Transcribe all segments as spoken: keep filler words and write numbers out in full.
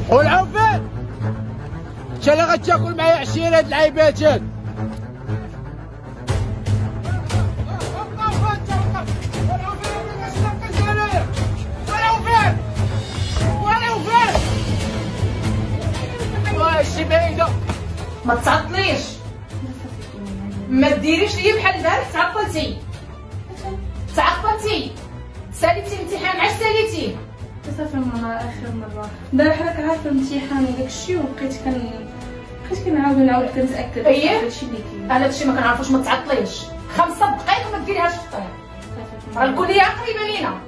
والعوفان انت اللي غتاكل معايا عشية هاد العيبات هاد. شي بعيدة ما تعطليش، ما ديريش ليا بحال البارح. تعطلتي تعطلتي ساليتي الامتحان. علاش ساليتيه؟ صافي ماما اخر مره البارح راك عارفه الامتحان وداك الشيء، وبقيت كن بقيت كنعاود نعاود كنتاكد اييه هادشي اللي كاين. انا هادشي ما كنعرفوش. ما تعطليش خمسة دقائق وما ديريهاش في الطريق. راه الكليه قريبه لينا.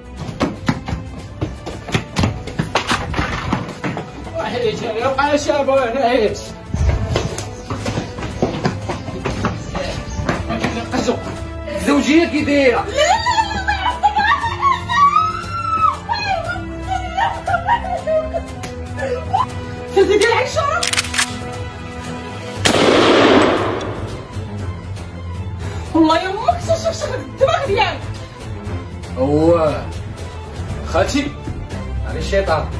هيك يبقى شابه هنا هيك قزو الزوجيه كي دايره. فهمتي ديال عيشة والله يا امك شخشخ الدماغ ديالك. هو خالتي على الشيطان.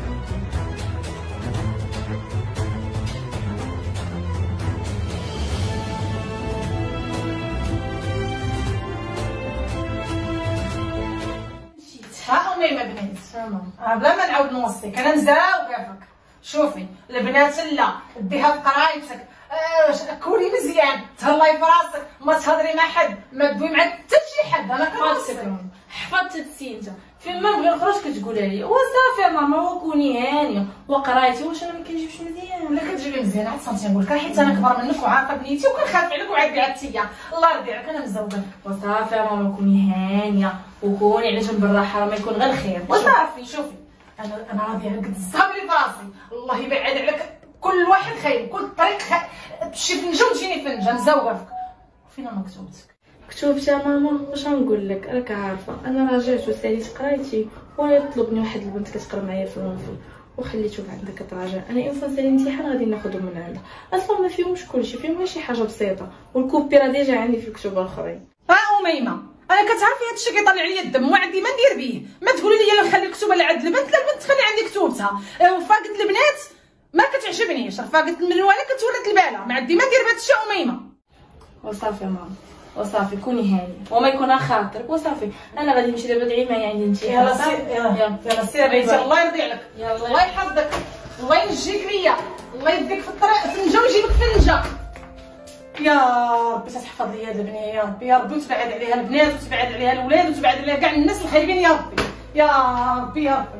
ها أميمة بنت آه بلا ما نعاود نوصيك انا مزاوقفك. شوفي البنات لا ديها في قرايتك. آه كولي مزيان، تهلاي في راسك، ما تهضري مع حد، ما تدوي مع حتى شي حد. انا كنوصيك حفظت هادشي انت فين ما نبغي نخرج كتقولها لي وصافي ماما وكوني هانيه وقرايتي. واش انا ما كنجيبش مزيان؟ لا كتجيبي مزيان. عاد صمتي نقول لك حيت انا كبر منك وعارفه بنيتي وكنخاف عليك وعاد عدتي. الله يرضي عليك انا مزوقه. وصافي ماما كوني هانيه وكوني على جنب الراحه، راه ما يكون غير الخير. وصافي شوفي انا انا راضيه على قد الصبر اللي في راسي. الله يبعد عليك كل واحد خايب، كل طريق خ... تمشي فنجه وتجيني فنجه. مزوقفك. فين مكتوبتك؟ كتبت يا ماما. واش غنقول لك؟ راك عارفه انا راجعت وساليت قرايتي، ولا طلبني واحد البنت كتقرا معايا في المنفل وخليته عندك كتراجع. انا انسان سالي الامتحان غادي ناخذهم من عندها. اصلا ما فيهمش كلشي، فيهم غير شي حاجه بسيطه، والكوبي راه ديجا عندي في الكتب الاخرين. ها اميمه انا كتعرفي هادشي كيطلع ليا الدم وعندي ما ندير به. ما تقولي لي نخلي الكتب اللي عند البنت، لا البنت تخلي عندي كتوبتها. وفاقد البنات ما كتعجبنيش. رفاقة المنوله كتولد الباله. ما عندي ما ندير بهذا الشيء اميمه. وصافي يا ماما وصافي كوني هاني وما يكون خاطرك. وصافي انا غادي نمشي دابا ادعي معايا عندي انت. يلا سير يلا يلا سير بيتي. الله يرضي عليك، الله يحفظك، الله ينجيك ليا، الله يديك في الطريق فنجه ويجيبك فنجه. يا ربي تحفظ لي هاد البنيه يا ربي، يا ربي وتبعد عليها البنات وتبعد عليها الاولاد وتبعد عليها كاع الناس الخايبين يا ربي، يا ربي يا ربي.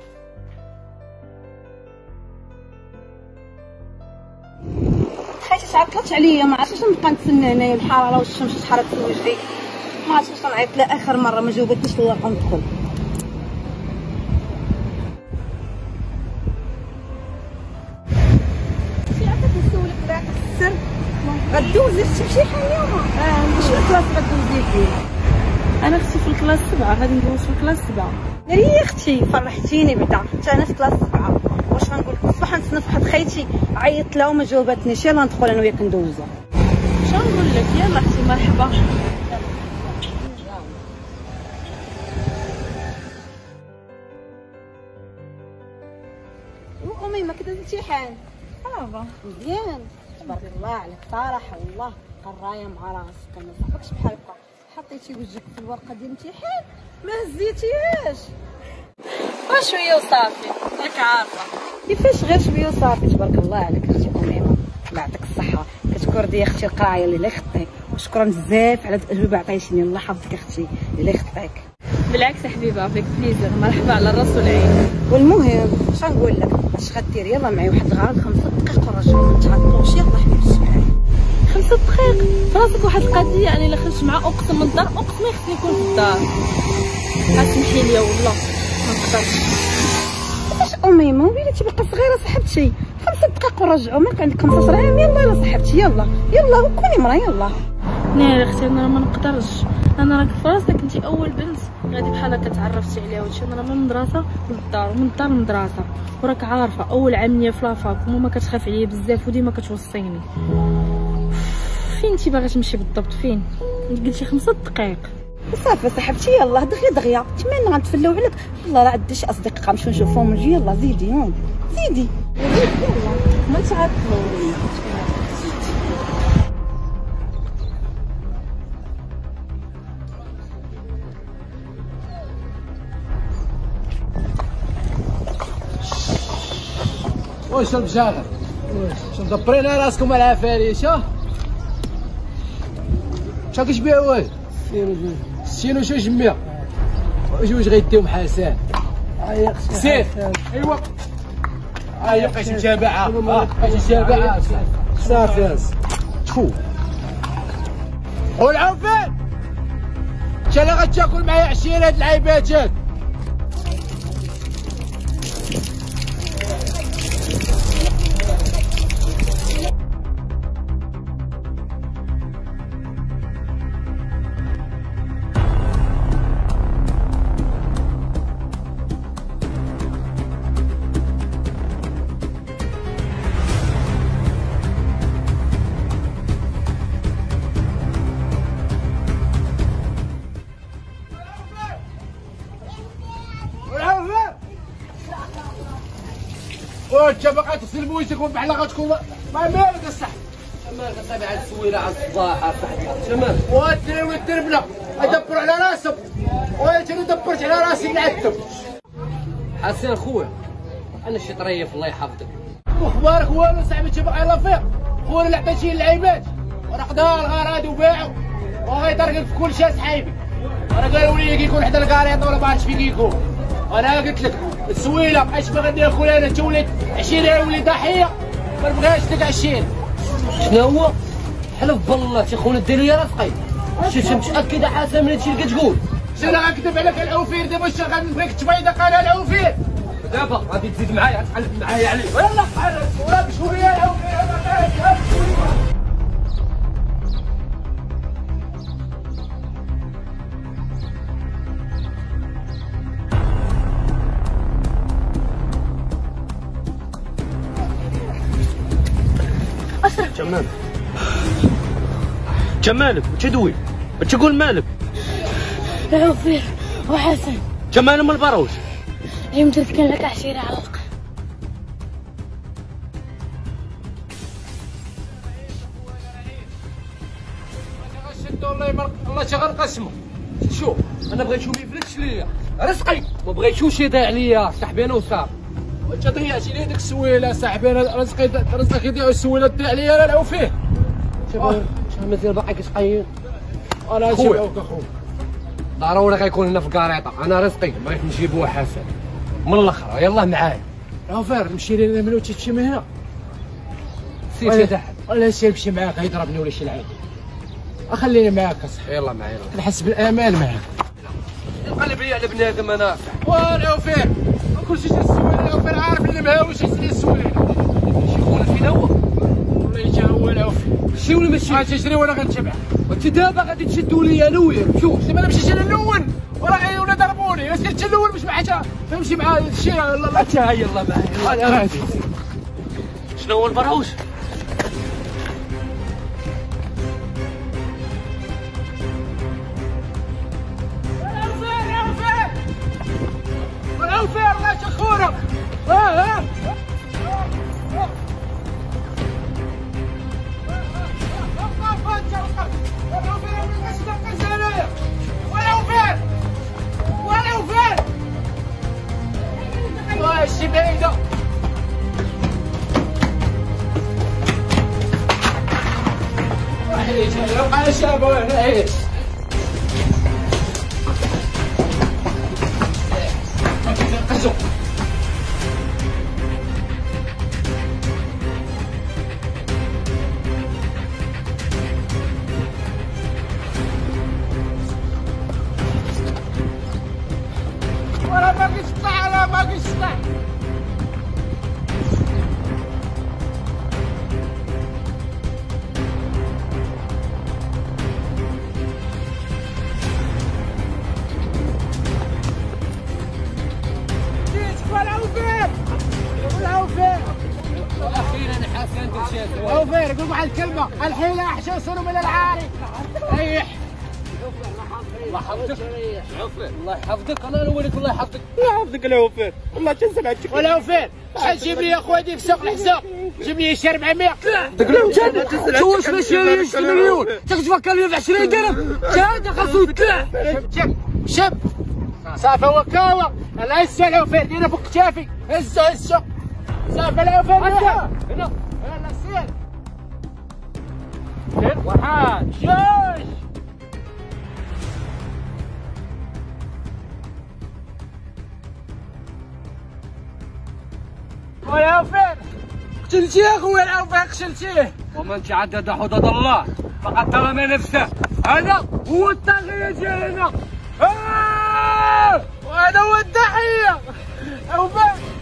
حيت تعطلت عليا ما عرفتش نبقى نتسنى هنايا. الحراره والشمس تحرك في وجهي، ما عرفتش واش نعيط. لا اخر مره ما جاوبتنيش الورقه ندخل. شي عافاك نسولك داك السر غدوزي في الامتحان اليوم؟ اه شنو الكلاس غدوزي فيه؟ انا اختي في الكلاس سبعة، غادي ندوز في الكلاس سبعة. يا اختي فرحتيني بعدا، حتى انا في كلاس سبعة. واش غنقول لك؟ الصباح نتسنى في واحد خيتي عيطت لها وما جاوبتنيش. يلا ندخل انا وياك ندوزو. شنو نقول لك؟ يلا اختي مرحبا. امي ما كدا الامتحان صافا مزيان تبارك الله عليك صراحه. والله قرايه مع راسك، ما صاحبكش بحال هكا. حطيتي وجهك في الورقه ديال الامتحان ما هزيتيهاش. وشويه وصافي راك عارفه كيفاش غير شويه وصافي. تبارك الله عليك اختي اميمه، الله يعطيك الصحه. كتكردي اختي القرايه اللي يخطي. وشكرا بزاف على الاجوبه عطيتيني. الله يحفظك اختي اللي يخطيك. بالعكس حبيبه فيك بليزير، مرحبا على الراس والعين. والمهم اش غنقول لك؟ اش غدير؟ يلا معايا واحد الغرض خمسة دقائق ونرجعو. ما تهضروش. يلا حبيبتي معايا خمسة دقائق في راسك. واحد القضيه يعني الا خرجت مع اقسم من الدار، اقسم ما يخصني يكون في الدار. اسمحي لي والله ما نقدرش. كيفاش اميمه وليتي باقا صغيره صاحبتي؟ خمسة دقائق ونرجعو. ما عندك خمسطاش عام. يلا يلا صاحبتي يلا يلا كوني مرا يلا. لا يا اختي انا ما نقدرش. انا راك في راسك انت اول بنت غادي بحال هكا تعرفتي عليها وهادشي. انا من المدرسه للدار ومن الدار للمدرسه، وراك عارفه اول عام ليا في لافاك وماما كتخاف عليا بزاف وديما كتوصيني. فين انت باغا تمشي بالضبط؟ فين؟ قلتي خمسة دقائق. صافي صاحبتي يلاه دغيا دغيا تمنى غنتفلاو عليك. والله راه عندي شي اصدقاء نمشيو نشوفوهم ونجي. يلاه زيدي يلا زيدي يلا ما تعرفوا. واش المشاغل؟ واش مدبرين راسكم على العفاريت؟ ها شحال كتبيع واش؟ ستين وجوج مية جوج غيديهم حسن. سير ايوا هاهي بقيتي متابعة. بقيتي متابعة صافي. شوف والعوفان انت اللي غتاكل معايا عشيرة هاد العيبات هاد. وانت باقا تغسل بويتك وبحال غتكون ما مالك الصح. مالك اصاحبي على السويره على الصباح اصاحبي تمام. والدري والدربله يدبروا على راسهم وانت اللي دبرت على راسي نعذب. حسن خويا انا شي طريف الله يحفظك. واخبارك والو صاحبي انت باقي لا فيق. خويا اللي عطيتيه للعيبات راه خدا الغراض وباعو وغيطرقك في كل شيء صحيبي. انا قالوا لي كيكون حدا الكاريطه ولا ما عرفتش فين كيكون. انا قلت لك السويله بقيت باغي ندير خويا انا انت وليت عشيره ولي ضحيه ما نبغيهاش لك عشيره. شنو هو؟ حلف بالله تي خونا دير لي راسقي. شفت متاكده حسن من هادشي اللي كتقول؟ شنو غنكذب عليك العوفير دابا واش غنبغيك تبيض قال العوفير؟ دابا غادي تزيد معايا غتحلف معايا عليه. يلا حرك ولا بشويه العوفير. جمال جمالك وتدوي تقول مالك؟ العوفير وحسن جمال من البروج يمكن كان لك عشيرة على القا. الله يبارك الله تغير قسمه. شوف انا بغيت ما يفلتش ليا رزقي ما بغيتوش يضيع ليا صاحبي انا وصافي. وانت ضيعتي لي ديك السويله صاحبي. انا رزقي رزقك يضيع السويله تضيع لي انا العوفير. شباب مازال باقي كتقيم. انا نجيبوك اخويا ضروري غيكون لنا في كاريطه. انا رزقي بغيت نجيبوه حسن من الاخر. يلاه معايا العوفير نمشي لي من وتي تمشي من هنا. سير سير تحت ولا سير نمشي معاك يضربني ولا شي لعيب. خليني معاك اصاحبي. يلا معايا نحس بالامان معاك. القلب لي على بنادم انا. والعوفير كلشي جا السويله. العوفير عارف اللي مهاوش يسري السويله. شي خونا فين هو؟ والله يجا هو العوفير. مشي ولا ماشي؟ غتجري وانا غنتبع. وانت دابا غادي تشدوا لي انا وياك. شوف دابا انا مشيت انا الاول وراه غيولوا ضربوني. بس انت الاول باش ما حتى تمشي مع الشيء. يلا انت هاي يلا معايا. انا غادي. شنو هو البروج؟ العوفير الله يشخورك. اه اه والعوفير والعوفير واشي بعيدة. واحد يجي على شابه هنا عيش. قزو ورا باقي تطلع. انا باقي تطلع. العوفير قول واحد الكلمة. الحيلة أحسن من العاري. ريح الله يحفظك عوفير، الله يحفظك، الله ينولك، الله يحفظك، الله يحفظك العوفير، والله تنسى هادشي. والعوفير شحال تجيب لي اخويا ديك السوق الحساب؟ جيب لي شي أربعمية. داك العوفير واش ماشي عشرين مليون، تتفكر لي في عشرين درهم، هذا خاصو يتلع. شب شب صافي هو كاوى. الله هزو العوفير دينا فوق كتافي، هزو هزو صافي العوفير. هنا هنا يلا سير سير. واحد جوج والعوفير. قتلتيه اخويا العوفير، قتلتيه. ومن تعدد حدود الله فقد ظلم نفسه. هذا هو التغيير ديالنا، وهذا هو التحية. عوفير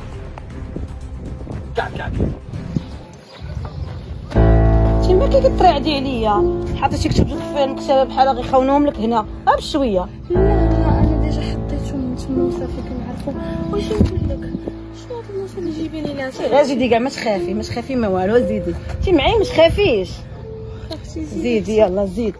كاع كاع انت ما كيطريعدي عليا، حطيتي كتب لك في المكتبه بحال غيخونوهم لك هنا غير بشويه. لا لا انا ديجا حطيتهم تما وصافي كنعرفو. واش نقول لك شنو هاد الموسى اللي جايبين لي؟ غير زيدي كاع ما تخافي، ما تخافي ما والو، زيدي انت معايا ما تخافيش. زيدي يلا زيد.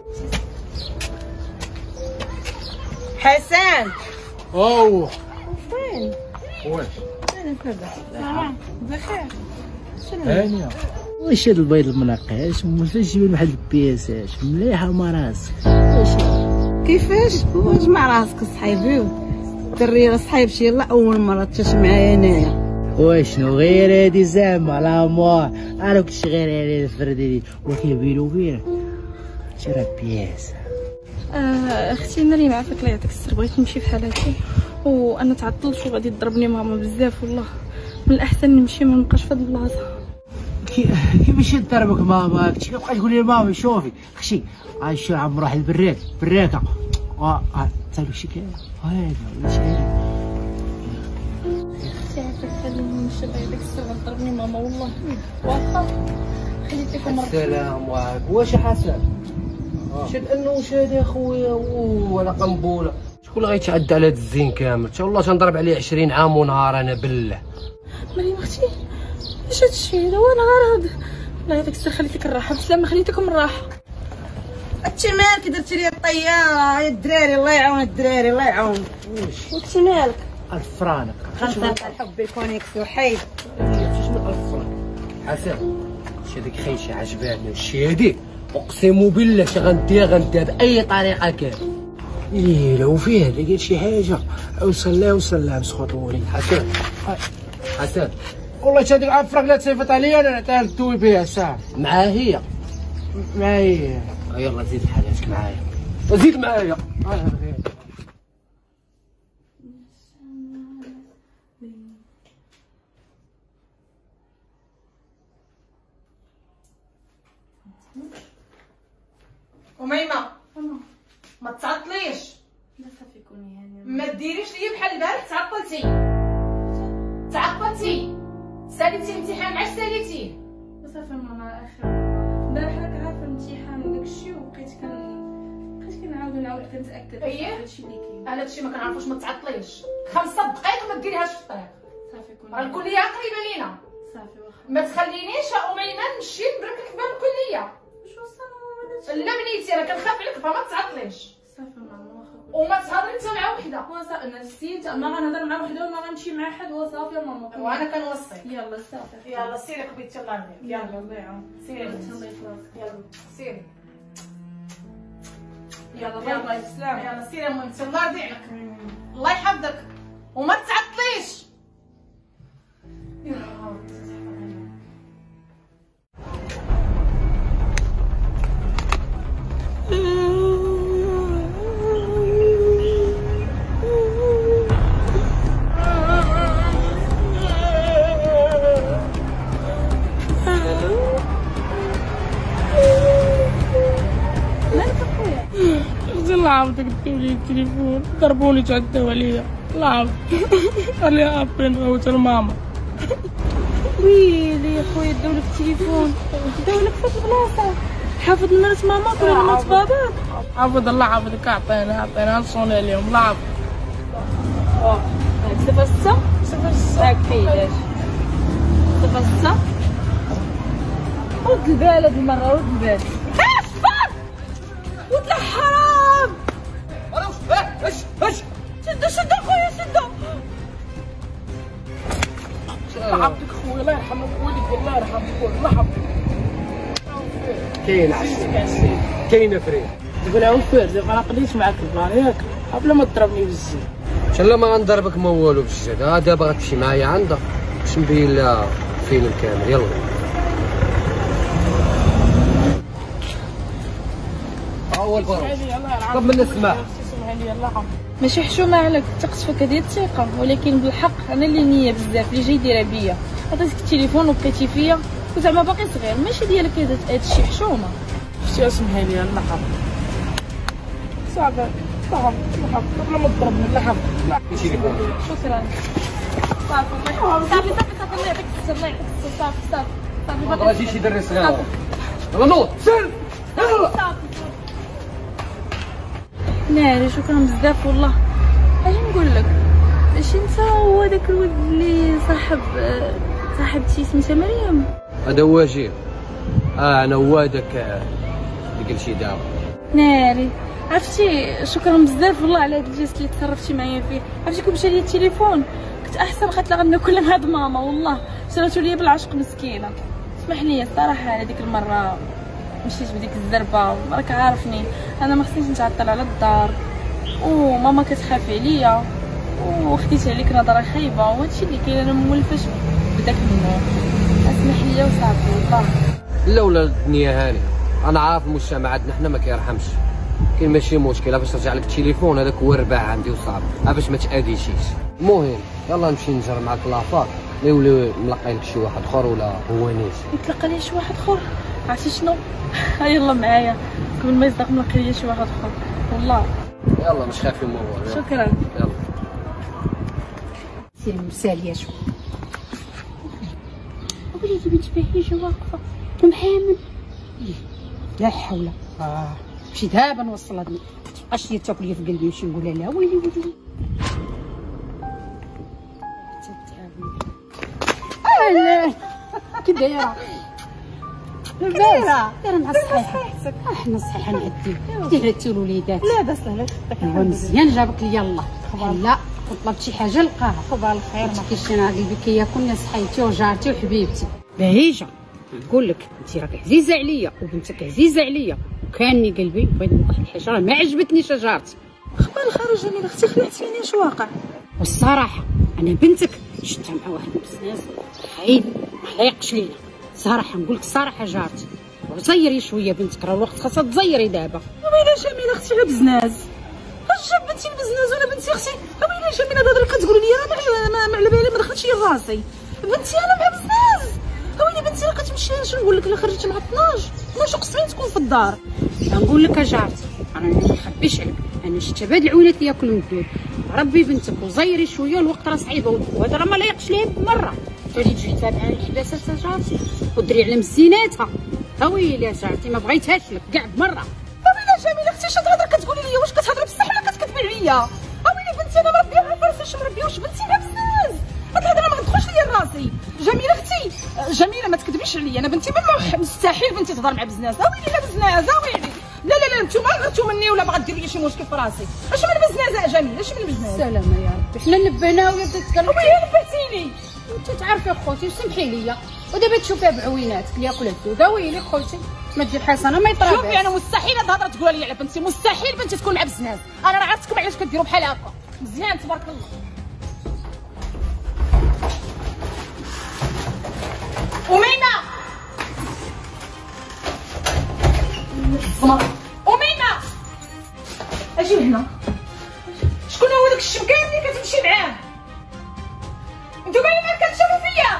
حسن اوه فين؟ واش انا كذا بخير. هانيه واش هاد البيض المنقاش وفاش جيبين واحد البياسات مليحه وما راسك. كيفاش واش مع راسك صحيبي؟ الدري راه صحيب شي يلا اول مره تشوف معايا انايا. واشنو غير هادي زعما لامور؟ انا كنت غير على الفردي ولكن بيني وبينك شي راه بياسه. آه اختي مريم عافاك الله يعطيك السر، بغيت نمشي بحال هكا وانا تعطلت وغادي تضربني ماما بزاف، والله من الاحسن نمشي ما نبقاش في هاد البلاصه. كيفاش تضربك ماما؟ كنتي كتبقى تقول لي ماما شوفي اختي عايشه عم نروح للبراك براكه اه تعرف شي كاين هذا ولا شي اختي عافاك خليني نمشي الله يعطيك السر، غتضربني ماما والله واخا خليتيكم. السلام عليكم. واش حسن شاد انه واش هذا اخويا ولا قنبوله؟ شكون اللي غيتعدى على هاد الزين كامل؟ تا والله تنضرب عليه عشرين عام ونهار انا بالله. مريم اختي اش هادشي هذا؟ وانا غير هاد الله يعطيك السر خليتك الراحه بسلامه، خليتكم الراحه. انت مالك درتي لي الطياره يا الدراري؟ الله يعاون الدراري الله يعاون. وانت مالك؟ ألف فرانك خمسة الحب الكونيكسيو حيد. شنو ألف فرانك؟ حسن شي هذيك خيشه عجباتني، وشي هادي اقسم بالله شي غنديها غنديها باي طريقه كان. إيه لو فيه لقيت شي حاجه اوصل لها وصل لها مسخوط ولي. حسن حسن والله هذيك عفرك لا تصيفط عليا انا نعطيها ندوي بها ساعه معاه هي. ما هي يلا زيد حاجاتك معايا، زيد معايا. أميمة ما تعطليش، لا صافي كوني هانيه ما ديريش ليا بحال البارح. تعطلتي تعطلتي ساليتي الامتحان، علاش ساليتيه؟ وصافي ماما اخر البارح راك عارفه الامتحان وداكشي وبقيت كن بقيت كنعاود نعاود كنتاكد اييه هادشي اللي كاين. انا هادشي ما كنعرفوش. ما تعطليش خمسة دقائق ما ديريهاش في الطريق. صافي كوني راه الكليه قريبه لينا، صافي واخا. ما تخلينيش أميمة نمشي نبرك لك باب الكليه. شو صافي لا بنيتي راه كنخاف عليك فما تعطليش، صافي ماما واخا. وما تهضري انت مع وحده. وصافي انا نسيت ما غنهضر مع وحده وما غنمشي مع حد وصافي ماما. وانا كنوصيك. يلا صافي يلا سيري خبيتي الله يرضيك. يلا الله يعاون. سيري الله يخلصك. يلا سيري. يلا يلا الله يسلمك. يلا سيري المهم الله يرضي عليك، الله يحفظك وما تعطليش. يا رب الله عاودك ديو لي التليفون، ضربوني تعداو عليا الله عاود. قال لي ابي نغوت لماما. ويلي يا خويا داو لك التليفون، داو لك في البلاصه. حافظ مرات ماما ولا مرات باباك؟ حافظ الله حافظك. عطينا عطينا نصوني عليهم الله عافظ. اه صفر ستة صفر ستة هاك فياش صفر ستة. رد البال هاد المره، رد البال. اش فار ولد الحرام. الله يحفظك خويا، الله يرحمك والديك، الله يرحمك خويا، الله يحفظك. كاين عشرين كاينه فريه. تقول عوفير زي ما قضيت معاك البلان ياك قبل ما تضربني بالزين. ان شاء الله ما غنضربك ما والو بالجد. ها دابا غتمشي معايا عندها باش نبين لها الفيلم كامل. يلا ها هو البرو. طلب منا السماح. ماشي حشومه عليك تقصفك هذه الثقه، ولكن بالحق انا اللي نيه بزاف اللي جاي دايره بيا. عطيتك التليفون وبقيتي فيا وزعما باقي صغير، ماشي ديالك هذا الشيء حشومه. اختي اسمحي لي الله يحفظك. صافي صافي الله يحفظك قبل ما تضربني الله يحفظك. شكرا. صافي صافي صافي صافي الله يعطيك الصحه، الله يعطيك الصحه. صافي صافي صافي ما بغيتيش شي دري صغير. يلا نوض سير يلا. ناري شكرا بزاف والله. اش نقول لك، ماشي انت هو هذاك الولد اللي صاحب صاحبتي سميتها مريم؟ هذا هو جيل. اه انا هو هذاك اللي قلتي دابا. ناري عرفتي شكرا بزاف والله على هذا الجيست اللي تصرفتي معايا فيه. عرفتي كون مشى لي التليفون كنت احسن قالت لها غناكل مع هاد ماما، والله شراتو ليا بالعشق مسكينه. اسمح لي الصراحه على ديك المره مشيت بديك الزربه، راك عارفني انا ما خصنيش نتعطل على الدار وماما كتخاف عليا وخديت عليك نظره خايبه وهادشي اللي كاين. انا مولفاش بداك النور، اسمح لي وصافي والله. لا ولا الدنيا هانيه. انا عارف المجتمع عندنا حنا ما كيرحمش. كاين ماشي مشكل باش ترجع لك التليفون هذاك هو الرباح عندي وصافي، باش ما تاديشيش. المهم يلا نمشي نجر معاك لافاك لا يولي ملقين لك شي واحد اخر ولا هو نيس يتلقى لي شي واحد اخر. عرفتي شنو؟ ها يلا معايا قبل ما يصدق ملقي لي شي واحد اخر والله. يلا مش خايفين من هو. شكرا. يلا سير مساليه شو وليدي بنت بهيجه واقفه محامد. لا حول. اه مشي دابا نوصلها دابا تبقاش هي تاكل لي في قلبي نمشي نقول لها لا ويلي ويلي. اه كي دايره دايره دايره مع الصحيحه. احنا الصحيحه نعديو ديري انت الوليدات. لا بس لا هو مزيان جابك لي يلا لا طلبت شي حاجه لقاها. صباح الخير. ما كاينش انا قلبي كياكلني يا صحيتي وجارتي وحبيبتي بهيجه. نقول لك انت راك عزيزه عليا وبنتك عزيزه عليا وكاني قلبي بغيت واحد الحاجه راه ما عجبتني شجرتي. خبر الخير جميله اختي خلعتيني اش واقع؟ والصراحه انا بنتك شفتها مع واحد بزاز خايب ما لايقش لينا. صراحه نقول لك الصراحه جارتي وزيري شويه بنتك راه الوقت خاصها تزيري دابا. ويلي جميله اختي على بزناز. اش جاب بنتي البزناز وانا بنتي اختي؟ ويلي جميله هذا كتقولي لي انا ما على بالي ما دخلتش لراسي. بنتي انا مع بزناز. ويلي بنتي راه كتمشي اش نقول لك الا خرجت مع اثناش اثناش قسمين تكون في الدار. نقول لك جارتي انا ما نخبيش عليك انا شفت هاد العوينات ياكلوا الدود. ربي بنتك وزيري شويه الوقت راه صعيبه وهذا راه ما لايقش ليه بمره. تولي تجي تابعها الحباسات جارتي ودري على مزيناتها. ها ويلي جارتي ما بغيتهاش لك كاع بمره. ويلي جميله اختي اش تهضر كتقولي لي؟ واش كتهضري بصح ولا كتكذبي عليا؟ ويلي بنتي انا مربيها ما فرسش مربيوش بنتي مع بزاز. هاد الهضره ما غتدخلش ليا لراسي. جميله اختي جميله ما تكذبيش عليا انا بنتي ما مستحيل بنتي تهضر مع بزناز. ويلي لا بزناز ويلي لا لا لا نتوما غيرتو مني ولا باغا دير لي شي مشكل في راسي. اش من بزناز يا جميله اش من بزناز؟ سلامة يا ربي حنا نبهنا ولا بدات تكلم. ويلي نبهتيني. انت تعرفي اخوتي وسمحي لي ودابا تشوفيها بعويناتك ياكل الدود. ويلي خوتي ما دير حسنه ما يطرى. شوفي انا مستحيل هاد الهضره تقولها لي على بنتي، مستحيل بنتي تكون مع بزناز. انا راه عرفتكم علاش كديروا بحال هكا. مزيان تبارك الله. أمينة أمينة اجي هنا. شكون هو داك الشبكان اللي كتمشي معاه؟ نتوما اللي ما كتشوفوا فيا.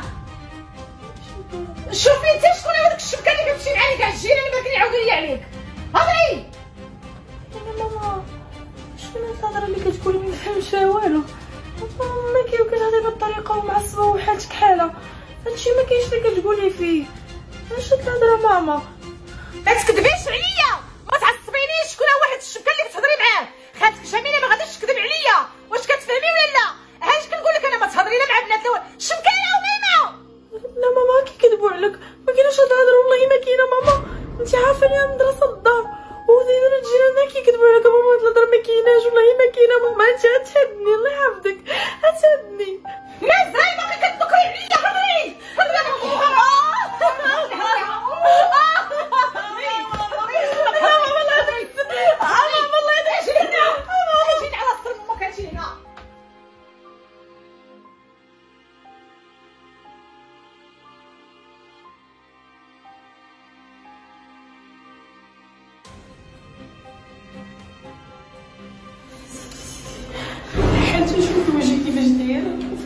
شوفي انت شكون هو داك الشبكان اللي كتمشي معاه اللي كاع الجيران اللي باغيين يعاودوا لي عليك؟ هضري. انا ماما شنو هاد الهضره اللي كتقولي ما نفهمش والو. ما كيمكن هذه بالطريقه ومعصبه وحالتك حاله. هادشي ما كاينش اللي كتقولي فيه. اش هاد الهضره ماما؟ ما تكذبيش عليا ما تعصبينيش. شكون هو واحد الشبكه اللي كتهضري معاه؟ خالتك جميله ما غاديش تكذب عليا. واش كتفهمي ولا لا؟ علاش كنقول لك انا ما تهضري لا مع بنات لا شبكانه وميمه. لا ماما كيكذبوا عليك ما كاينش هاد الهضره والله ما كاينه ماما. انت عارفه لي مدرسه الدار ودينا الجيران كيكذبوا عليك ماما. هاد الهضره ما كايناش والله ما كاينه ماما. انت غتهدني الله يحفظك غتهدني. ما زاي باقي كتنكري عليا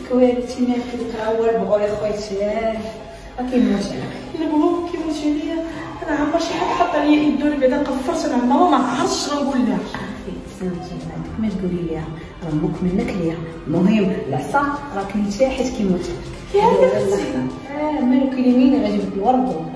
كوارثي مالك ديك راه هو البغور يا خويتي راه كيموت عليك البغور كيموت عليا انا عمري شي حد حط عليا يدوني بعدا قفرت انا ماما ما عرفتش شنو نقول لها سامتي عندك ما تقولي ليها راه امك منك ليها المهم العصا راه كليتيها حيت كيموت يا اه مالك اليمين غادي يبدل ورد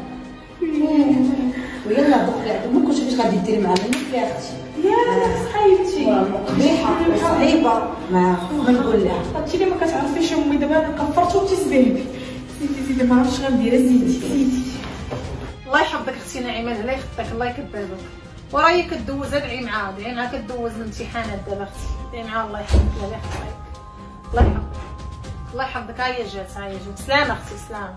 ويلا دخلي عند امك وشوفي اش غادي ديري مع منك يا اختي يا صحيبتي قبيحه وصعيبه ما ما نقول لها هادشي اللي ما كتعرفيش امي دابا انا كفرت وتسبيبي زيدي زيدي ما عرفتش غندير زيدي زيدي الله يحفظك اختي نعيمه الله يخطيك الله يكبرك وراهي كدوز ادعي معاها ادعي معاها كدوز الامتحانات دابا اختي ادعي معاها الله يحفظك الله يحفظك الله يحفظك الله يحفظك ها هي جات ها هي جات سلامه اختي سلامه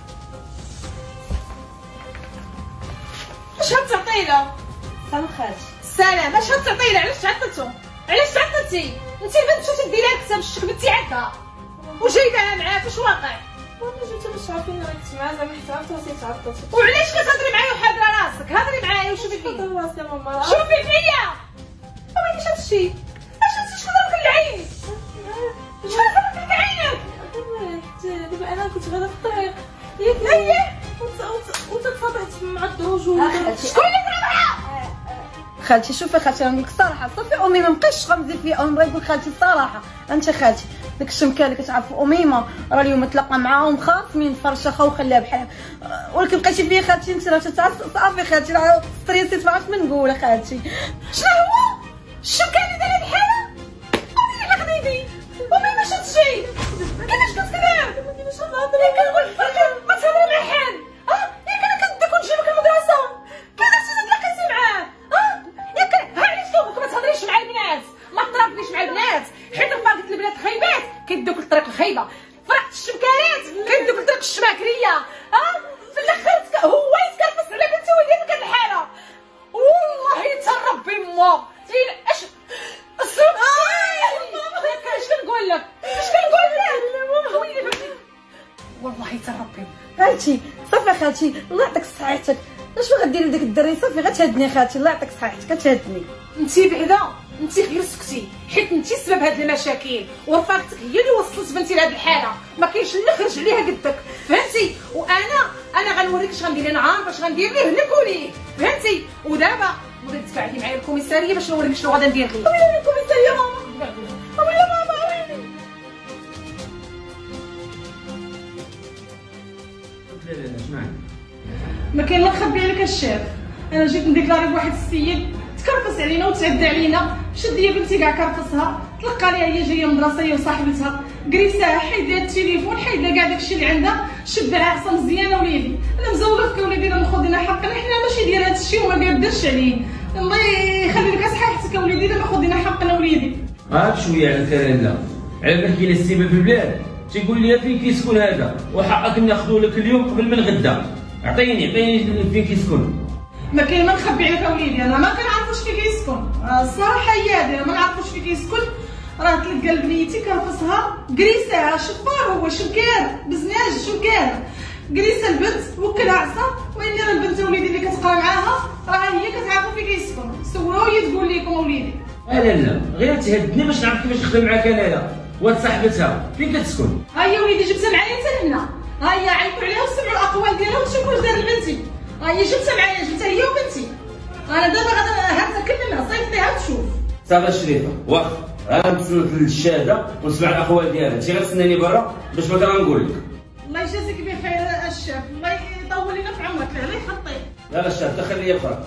اش غتعطي لها سلام خالتي سلام اش غتعطي لها علاش تعطلتو علاش تعطلتي انت البنت شو تدي لها كتاب شكبتي عندها وجايباها معاك واش واقع وانا جيت باش عارفين راك تسمع زعما حتى عرفتي وسيت تعطلتي وعلاش كتهضري معايا وحاضره راسك هضري معايا وشوفي فيا هضر راسي يا ماما شوفي فيا ما عنديش هادشي اش هادشي شكون ضربك العين شكون ضربك عينك دابا انا كنت غادا في الطريق ياك اييه وتتصادعت مع الدروج شكون اللي ضربها خالتي شوفي خالتي نقول لك الصراحه صافي امي ما بقيتش غنزيد فيها امي نقول خالتي الصراحه انت خالتي داك الشمكه اللي كتعرف اميمه راه اليوم تلاقى معاهم خاصمين فرشخه وخليها بحال ولكن بقيتي فيا خالتي انت راه صافي خالتي راه ستريسيت ما عرفتش ما نقول خالتي شنو هو الشمكه اللي دايره بحالها امي اللي غنيدي امي ما شفتش شي كيفاش كتكذب كيفاش غنهضر لك كنقول لك ما تهضر مع حد ها ياك انا كنديك ونجيبك المدرسه كيفاش تلاقيتي معاه ها ياك ها علاش امك ما تهضريش مع البنات ما تضربنيش مع البنات حيت رفاقة البنات خايبات كيدوك لطريق الخايبه فرقة الشمكارات كيدوك لطريق الشماكريه ها في الاخر هو يتكرفس على بنتي وهي في هاد الحاله والله يترب بما اش السوق اش كنقول لك اش كنقول لك ويلي والله يتربي خالتي صافي خالتي الله يعطيك صحيحتك شنو غديري لديك الدري صافي غتهدني خالتي الله يعطيك صحيحتك كتهدني انت بعدا انت غير سكتي حيت انت سبب هاد المشاكل ورفاقتك هي اللي وصلت بنتي لهاد الحاله ما كاينش اللي خرج عليها قدك فهمتي وانا انا غنوريك اش غندير انا عارفه اش غندير ليه لك وليه فهمتي ودابا بغيت تبعدي معايا الكوميساريه باش نوريك شنو غادا ندير ليه ويلي الكوميساريه ماما ويلي ماما ويلي لا لا لا اسمعي ما كاين لا نخبي عليك الشيف انا جيت نديكلاري بواحد السيد تكرفس علينا وتعدى علينا شد هي بنتي كاع كرفسها تلقى ليها هي جايه من المدرسه هي وصاحبتها كريساها حيد لها التليفون حيد لها كاع داكشي اللي عندها شدها عصا مزيانه وليدي انا مزوله فيك وليدي راه ناخذ لنا حقنا حنا ماشي ديال هذا الشيء وما كيردش عليه الله يخلي لك صحيحتك وليدي راه ناخذ لنا حقنا وليدي هاك شويه على الكلام لا على بالك كاين السيبه في البلاد تيقول لي فين كيسكن هذا وحقك ناخذو لك اليوم قبل من غدا عطيني عطيني فين كيسكن ما كاين ما نخبي عليك اوليدي انا ما كنعرفوش فين كيسكن الصراحه هي هادي انا ما نعرفوش فين كيسكن راه تلقى البنيتي كرفسها كريساها شفار هو شمكار بزناج شمكار كريسه البنت وكلها عصا واني راه البنت وليدي اللي كتقرا معاها راه هي كتعرفوا فين كيسكن سولوها وهي تقول لكم وليدي لا لا غير تهدني باش نعرف كيفاش نخدم معاك انايا وهاد صاحبتها فين كتسكن ها هي وليدي جبتها معايا حتى هنا ها هي عيطوا عليها وسمعوا الاقوال ديالها وشوفوا واش دارت بنتي ها هي جبتها معايا جبتها هي وبنتي انا دابا غادا هاكا كلمها صيفطيها وتشوف صافي شريفه واخا انا نتصنت للشهاده ونسمع الاقوال ديالها انت غتسناني برا باش ما كنقول لك الله يجازيك بخير الشاف الله يطول لنا في عمرك لا يخطي لا لا الشهاده تخليها بخير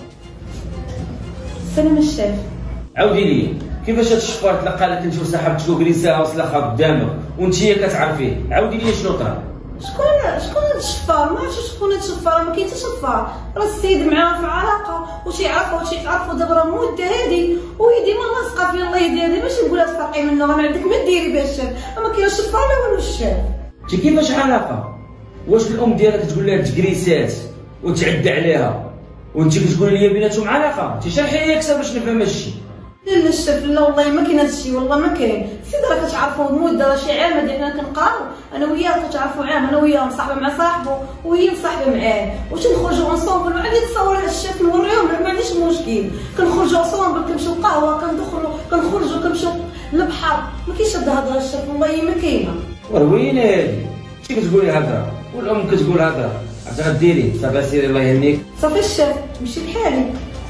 سلام الشاف عاودي لي كيفاش هاد الشفار تلقى لك انت وصاحبتك وكريساها وصلاخا قدامك وانت هي كتعرفيه عاودي لي شنو طرا شكون شكون هاد الشفار ما عرفتش شكون هاد الشفار ما كاين حتى شفار راه السيد معاه في علاقه وتيعرفوا وتيعرفوا دابا راه مده هادي وهي ديما لاصقه فيا الله يهديها دابا ماشي نقولها تفرقي منه ما عندك ما ديري بها الشاف ما كاينش شفار لا والو الشاف انت كيفاش علاقه واش الام ديالك تقول لها تكريسات وتعدى عليها وانت كتقولي لي بيناتهم علاقه انت شرحي لي اكثر باش نفهم هادشي لا لا الشاف لا والله ما كاين هادشي والله ما كاين سيدي راه كتعرفوا مده راه شي عام هادي حنا كنقراو انا وياه كتعرفوا عام انا وياه مصاحبه مع صاحبه وهي مصاحبه معاه وتنخرجوا اونصومبل وعندي تصور هاد الشاف نوريهم ما عنديش مشكل كنخرجوا اونصومبل كنمشيو القهوه كندخلوا كنخرجوا كنمشيو للبحر ما كاينش هاد الهضره الشاف والله ما كاينه وين هادي؟ شي كتقولي هضره والام كتقول هضره، عرفتي غديري؟ صافي سيري الله يهنيك. صافي الشاف مشي لحالي.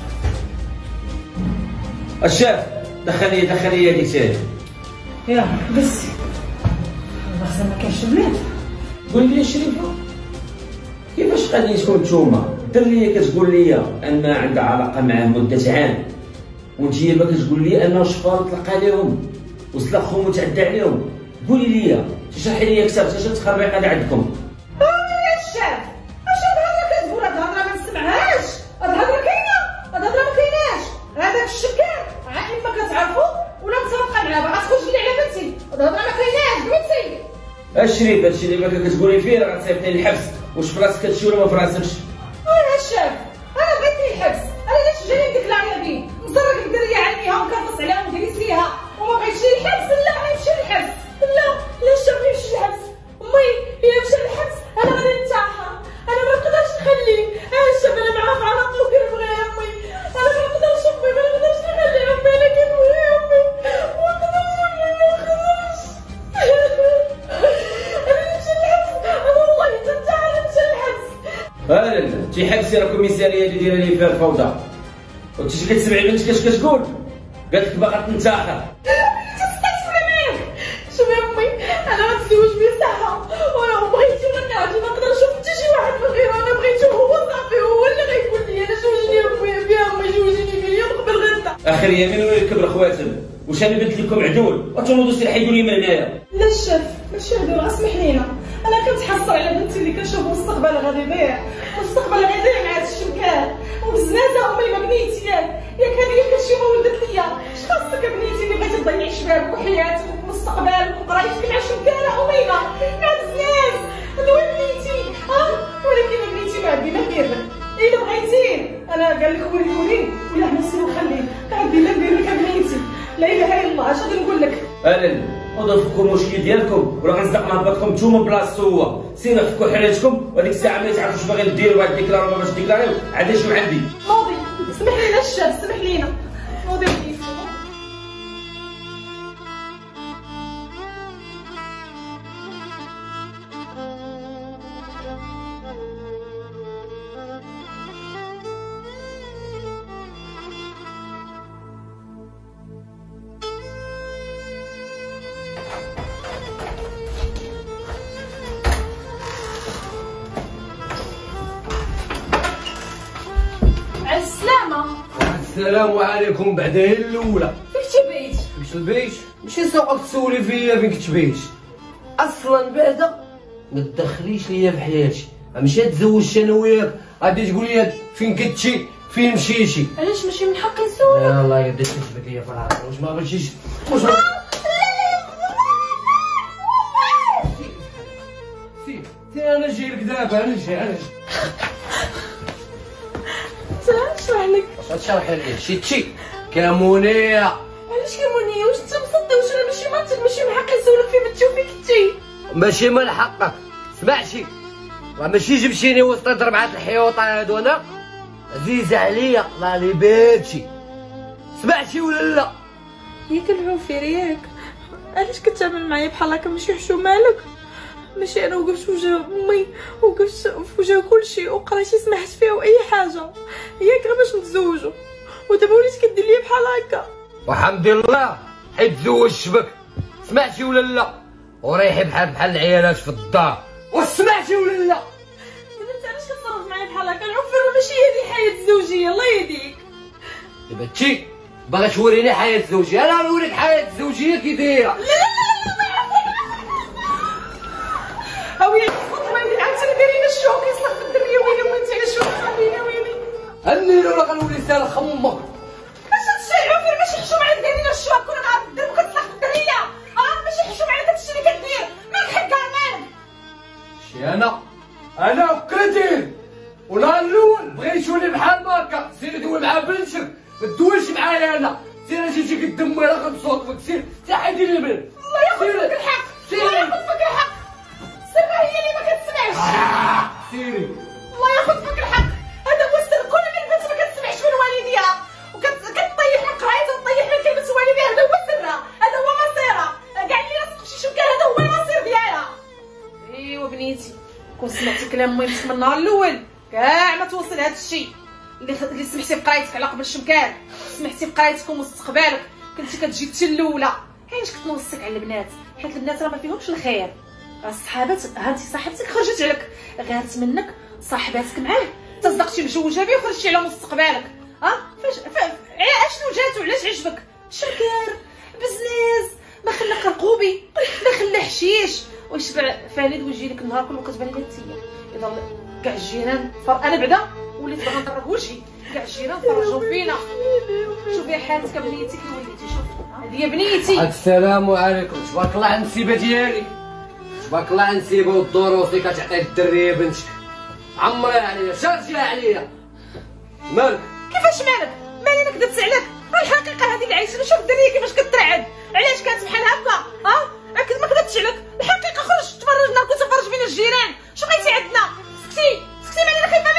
الشاف دخلي دخلي هاديك تاهي. يا بس الله خزا ما كاينش بنات. قولي لي شريفه كيفاش خليتكم نتوما الدريه كتقول لي ان عندها علاقه معاه مده عام وانتي ما كتقول لي انه شفار طلق عليهم وسلخهم وتعدى عليهم؟ قولي لي تشرحي لي كتاب اش التخربيق هذا عندكم؟ يا الشاف اش الهضره كتقول؟ هاد الهضره ما نسمعهاش، هاد الهضره كاينه، هاد الهضره ما كايناش. هذاك الشكار عا اما كتعرفو ولا متفقه معاه باغا تخرج لي على بنتي، هاد الهضره ما كايناش بنتي. الشريف هادشي اللي ما كتقولي فيه راه غتصيفطني للحبس، واش في راسك هادشي ولا ما في راسكش؟ انا الشاف انا بغيتني الحبس، انا علاش جاني ديك العيابين مزرق الدريه عليها وكنقص عليها وجلس فيها وما بغيتش الحبس. لا غيمشي للحبس، لا لا الشاف يمشي للحبس. امي الا مشى للحبس انا غادي ننتحر، انا ما نقدرش نخليه. انا الشاف انا معاه في علاقته وكنبغي امي، انا ما نقدرش امي ما نقدرش نخلي امي، انا كنبغي امي ما نقدرش امي ما نقدرش. انا نمشي للحبس، انا والله تنتحر نمشي للحبس. لا لا انتي حبسي راه كوميساريه اللي دايره لي فيها الفوضى، وانتي شي كتسمعي بنتك اش كتقول؟ قالت لك باغا تنتحر. شوفي امي انا غنتزوج بيه صحه، وانا بغيتو ولا نعرفو ما نقدرش نشوف حتى شي واحد من غيره، انا بغيتو هو صافي هو اللي غيقول لي انا زوجني امي بيا امي زوجيني بيه اليوم قبل غدا. اخر يمين ولا الكبر خواتم، واش انا بنت لكم عدول وتنوضوا تلحقوا لي من هنايا؟ لا الشاف ماشي عدول اسمح لينا، انا كنتحسر على بنتي اللي كنشوف مستقبل غادي يضيع، مستقبل غادي يضيع مع هاد الشمكان وبزنازه امي ما بنيتي ياك ياك هذه كلشي ما ولدت ليا. اش خاصك بنيتي اللي بغيتي تضيعي شبابك وحياتك ومستقبلك وقرايتك مع شمكانه اميمه مع بزناز هذا وين بنيتي؟ اه ولكن بنيتي ما عندي ما ندير لك الا بغيتي. انا قال لك ولي ولي ولا نسي وخليه ما عندي لا ندير لك بنيتي. لا اله الا الله اش غادي نقول لك؟ اهلا وضعوا فكوا المشكل ديالكم ولا غنزق مع بعضكم نتوما بلاصتو هو. سيروا فكوا حالاتكم وهذيك الساعه ما تعرفوش باغي ديروا واحد الديكلار ولا باش ديكلاريو عاد شنو عندي. نوضي سمح لينا الشاف سمح لينا نوضي وليدي. السلام عليكم. بعدا هي الاولى. فين تبيت؟ مش البيت ماشي سوقك تسولي فيا فين كتبيت. اصلا بعدا ما تدخليش ليا في حياتي، ماشي تزوجت انا وياك غادي تقول لي فين كنتي فين مشيتي. علاش ماشي من حقي نسولك؟ يلاه يا بدات تثبت ليا في العقل واش ما بغيتيش واش سي سي انا جاي لك دابا انا جاي انا جاي. شرح لك شرحي لي شي تشي كمونيه. علاش كمونيه؟ واش انت مصدق واش انا ماشي مرتك ماشي من حقي نسولك في بنتي وفين كنتي؟ ماشي من حقك سمعتي، راه ماشي جبتيني وسط هاد ربعه الحيوطه هادو انا عزيزه عليا الله لي باتشي. سمعتي ولا لا؟ ياك العوفير ياك علاش كتعامل معايا بحال هكا؟ ماشي حشومه مالك؟ ماشي انا وقفت في وجه امي وقفت في وجه كلشي وقريتي سمحت فيها واي حاجه ياك غير باش نتزوجوا، ودابا وليت كدير ليا بحال هكا. والحمد لله حيت تزوجت بك. سمعتي ولا لا؟ وريحي بحال بحال العيالات في الدار. وسمعتي ولا لا؟ دابا انت علاش كتصرف معايا بحال هكا؟ العوفير ماشي هذه الحياه الزوجيه الله يهديك. دابا انتي باغا توريني حياه الزوجيه، انا نوريك حياه الزوجيه كي دايره. اويلي صوت ويلي عاوتاني دايرين الشوك يصلح في الدريه ويلي وانت على شوك خلينا ويلي. هني ولا غنولي سال خمك. اش هادشي العوفير ماشي حشوم على دايرين الشوك كل نهار في الدرب وكتصلح في الدريه. اه ماشي حشوم على داكشي اللي كدير مالك حق كاع مالك. شي انا انا كدير ونهار الاول بغيتوني بحال هكا سير دوي مع بنتك ما تدويش معايا انا. سير جيتي قدام راه غنصوتك سير حيدي لي بنت. الله ياخذ فيك الحق الله ياخذ فيك الحق. السر هي اللي ما كتسمعش. سيري الله ياخذ فيك الحق. هذا هو السر. كل من البنت ما كتسمعش من والديها وكتطيح من قرايتها وتطيح من كلمه والديها. هذا هو سرها، هذا هو مصيرها. كاع اللي راسك شي شمكان هذا هو المصير ديالها. كون سمعتي كلام ميمتك من النهار الاول كاع ما توصل هذا الشيء اللي اللي سمحتي في قرايتك على قبل الشمكان، سمحتي في قرايتك ومستقبلك، كنتي كتجي حتى الاولى. علاش كتنوصك على البنات؟ حيت البنات راه ما فيهمش الخير. الصحابات ها انت صاحبتك خرجت عليك، غارت منك صاحباتك معاه، تصدقتي مجوجه بيه وخرجتي على مستقبلك. ها فاش اشنو جات وعلاش عجبك؟ شمكار بزنيز ما خلى قرقوبي ما خلى حشيش ويشبع فالد ويجي لك النهار كله كتبان لي انتيا. اذا كاع الجيران فر... انا بعدا وليت باغا نطرق وجهي، كاع الجيران فرجوا فينا. شوفي حالتك بنيتي كي وليتي، شوف هذه هي بنيتي. السلام عليكم، تبارك الله على النسيبه ديالي، تبارك الله على النسيبه والظروف اللي كتعطي للدريه بنتك. عمرها عليا شارجيها عليا. مالك؟ كيفاش مالك؟ مالي انا كذبت عليك؟ الحقيقه هذه اللي عايشين. شوف الدريه كيفاش كترعد، علاش كانت بحال هكا؟ ها اكيد ما كذبتش عليك، الحقيقه خرج تفرجنا كنت تفرج بين الجيران. شنو بغيتي عندنا؟ سكتي سكتي مالي انا خايفه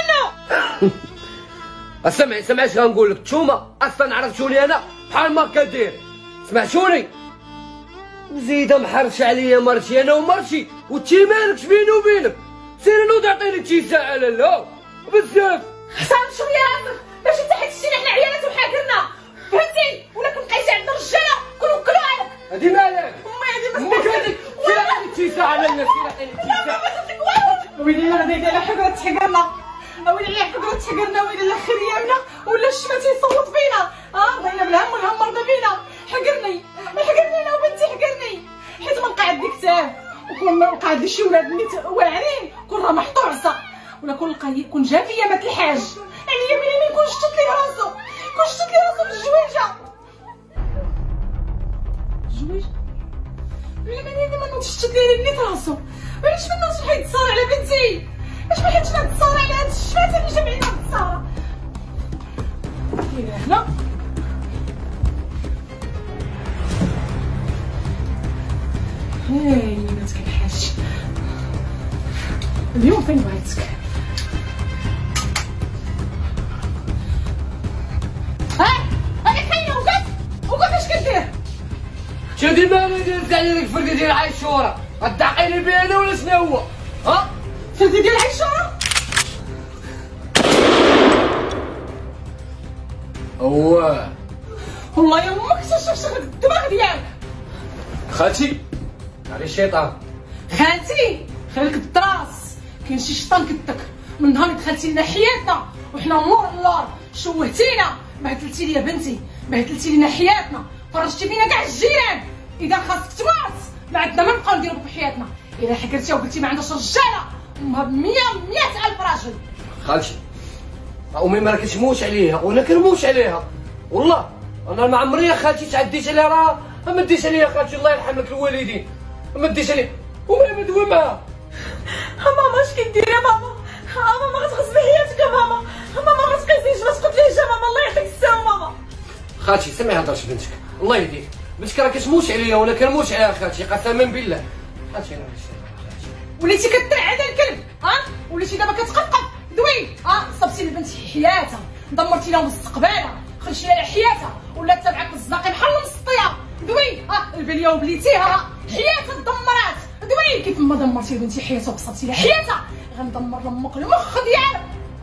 منه. سمعي سمعي اش غنقول لك، نتوما اصلا عرفتوني انا بحال ما كدير، سمعتوني؟ وزيده محرشه عليا مرتي انا ومرتي، وانتي مالكش بيني وبينك؟ سيري نوض عطيني شي ساعه لالا بزاف. حسام شويه راسك باش انت حيتشتينا حنا عيالات وحاكرنا، فهمتي؟ ولا كون بقيتي عندنا رجاله كون وكلوا عليك. هادي مالك؟ امي هادي امك هاديك سيري عطيني شي ساعه لالا، سيري عطيني شي ساعه. ويلي انا دايره على حقره تحقرنا، ويلي على حقره تحقرنا، ويلي لا خريامنا ولا الشمس يصوت فينا. اه بغينا بالهم والهم مرضى بينا. حقرني حقرني انا وبنتي حقرني، حيت ما نلقى عندي كتاب وكون ما نلقى عندي شي ولاد نيت واعرين كون راه محطوعصه، ولا كون لقى كون جا فيا مات الحاج عليا بلي ما يكونش شتت ليه راسو، كون شتت ليه راسو بالجويجه. الجويجه ولا ماني ما نوضش شتت ليه نيت راسو، علاش ما نوضش حيد تصار على بنتي؟ اش ما حيتش هاد الصاره على هاد الشفات اللي جمعينا هاد الصاره؟ كاينه هنا هاي بنتك الحاج اليوم فين بغيتك؟ ها هاي خاينه وقف وقف اش كدير؟ شادي مالي دير على ديك الفردي ديال عايشوره، غتعقيني بها انا ولا شنو هو؟ ها؟ فردي ديال عايشوره؟ هو والله يا امك شوف شغل الدماغ ديالك. خالتي علي الشيطان. خالتي خليك الدراس، كاين شي شيطان كدك من نهار اللي دخلتي لنا حياتنا وحنا مور اللور، شوهتينا، بهدلتي ليا بنتي، بهدلتي لينا حياتنا، فرجتي بينا كاع الجيران. اذا خاصك تموت ما عندنا ما نبقاو نديرو بحياتنا. اذا حكرتي وقلتي ما عندهاش رجاله امها بمية مية الف راجل. خالتي امي ما كتموش عليها وانا كنموش عليها، والله انا ما عمري يا خالتي تعديت عليها، راه ما ديش عليا خالتي الله يرحم لك الوالدين، ما ديش عليها وما مدوي معاها. ماما اش كدير يا ماما؟ ماما غتغزلي حياتك يا ماما، ماما ما تقيسيش ما تقتليش يا ماما، الله يعطيك السلام ماما. خالتي سمعي هضرش بنتك الله يهديك، بنتك راه كتموش عليا وانا كنموش عليها خالتي قسما بالله. خالتي انا وليتي كترعى على الكلب، ها وليتي دابا كتقفقف دوي، ها صبتي لبنتي حياتها، دمرتي لها مستقبلها، خرجتي لها حياتها، ولا تبعك الزاقي بحال المسطيه دوي، ها البليه وبليتيها حياتها دمرات دوي. كيف ما دمرتي لبنتي حياتها وكسرتي لها حياتها غندمر لامك المخ ديالك.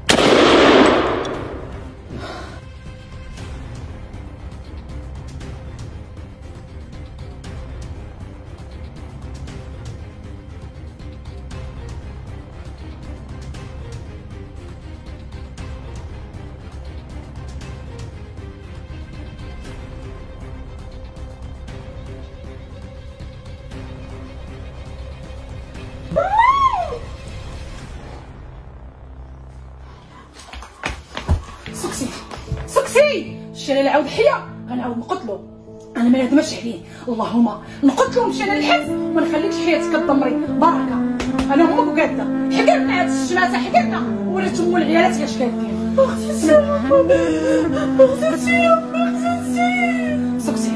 سكسي سكسي الشلال اللي عاود حيا غنعاود نقتلو، انا ما ندمش عليه، اللهم نقتلو ونمشي انا للحبس وما نخليكش حياتك تدمري بركه. انا امك وقاده حكرنا هاد الشماسه حكرنا ولات ام العيالات اش كدير. اختي سلام اختي اختي سكسي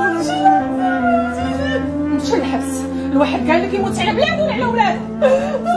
اختي مشى للحبس، الواحد قال لك يموت على بلادو ولا على ولادو.